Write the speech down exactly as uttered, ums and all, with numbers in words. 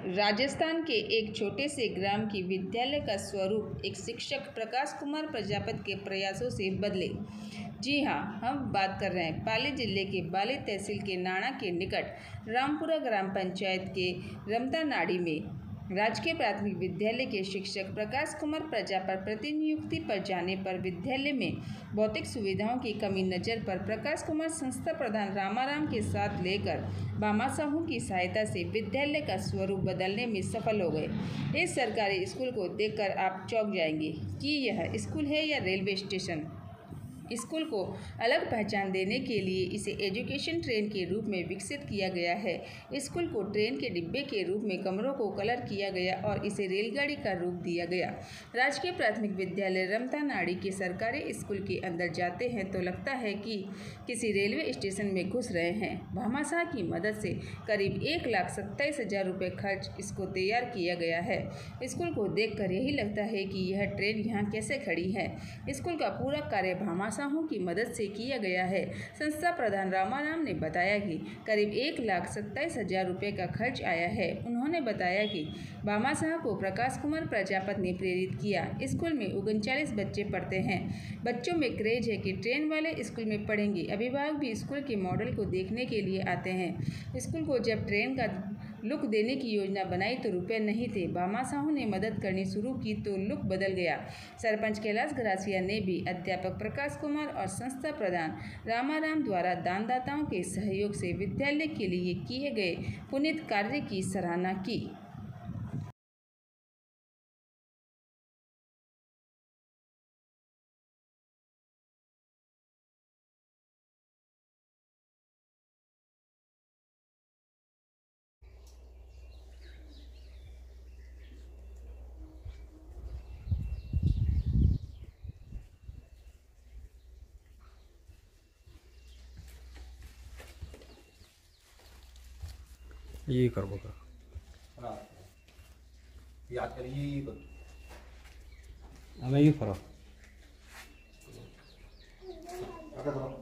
राजस्थान के एक छोटे से ग्राम की विद्यालय का स्वरूप एक शिक्षक प्रकाश कुमार प्रजापति के प्रयासों से बदले। जी हाँ, हम बात कर रहे हैं पाली जिले के बाली तहसील के नाणा के निकट रामपुरा ग्राम पंचायत के रमतानाड़ी में राजकीय प्राथमिक विद्यालय के शिक्षक प्रकाश कुमार प्रजापति प्रतिनियुक्ति पर जाने पर विद्यालय में भौतिक सुविधाओं की कमी नज़र पर प्रकाश कुमार संस्था प्रधान रामाराम के साथ लेकर भामा साहू की सहायता से विद्यालय का स्वरूप बदलने में सफल हो गए। इस सरकारी स्कूल को देखकर आप चौंक जाएंगे कि यह स्कूल है या रेलवे स्टेशन। स्कूल को अलग पहचान देने के लिए इसे एजुकेशन ट्रेन के रूप में विकसित किया गया है। स्कूल को ट्रेन के डिब्बे के रूप में कमरों को कलर किया गया और इसे रेलगाड़ी का रूप दिया गया। राजकीय प्राथमिक विद्यालय रमतानाड़ी के सरकारी स्कूल के अंदर जाते हैं तो लगता है कि किसी रेलवे स्टेशन में घुस रहे हैं। भामाशाह की मदद से करीब एक लाख सत्ताईस हजार रुपये खर्च इसको तैयार किया गया है। स्कूल को देखकर यही लगता है कि यह ट्रेन यहाँ कैसे खड़ी है। स्कूल का पूरा कार्य भामाशाह की मदद से किया गया है। संस्था प्रधान रामाराम ने बताया कि करीब एक लाख सत्ताईस हजार रुपये का खर्च आया है। उन्होंने बताया कि भामाशाह को प्रकाश कुमार प्रजापति ने प्रेरित किया। स्कूल में उनचालीस बच्चे पढ़ते हैं। बच्चों में क्रेज है कि ट्रेन वाले स्कूल में पढ़ेंगे। अभिभावक भी स्कूल के मॉडल को देखने के लिए आते हैं। स्कूल को जब ट्रेन का लुक देने की योजना बनाई तो रुपए नहीं थे। भामाशाह ने मदद करनी शुरू की तो लुक बदल गया। सरपंच कैलाश गरासिया ने भी अध्यापक प्रकाश कुमार और संस्था प्रधान रामाराम द्वारा दानदाताओं के सहयोग से विद्यालय के लिए किए गए पुनीत कार्य की सराहना की। ये कर बता। हाँ, याद करिए ये कर। हमें ये करो। अगर